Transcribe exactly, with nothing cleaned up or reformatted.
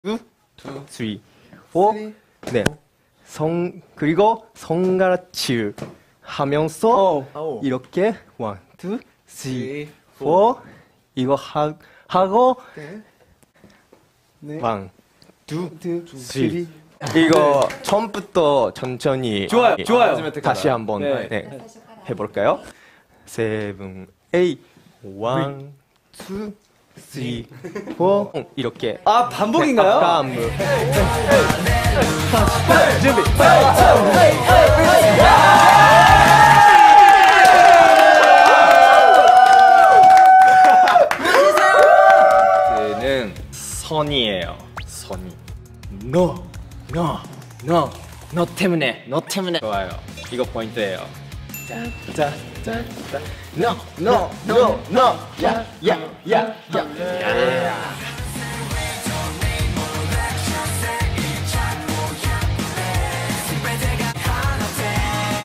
투, 투, 쓰리, 포. 네. 성 그리고 손가락질 하면서 오. 이렇게 원, 투, 쓰리, 포. 이거 하, 하고 네. 원, 투, 투, 쓰리. 이거 처음부터 천천히 좋아요, 예, 좋아요. 다시 한번 네. 네. 해볼까요? 세븐, 에잇, 원, 투, 쓰리, 포. 이렇게. 아, 반복인가요? 아까 안무. 준비. 는 선이에요. 선이. 너, 너, 너, 너 때문에, 너 때문에. 좋아요. 이거 포인트예요. 자, 자, 자, 자. No, no, no, no. 야, 야, 야, 야.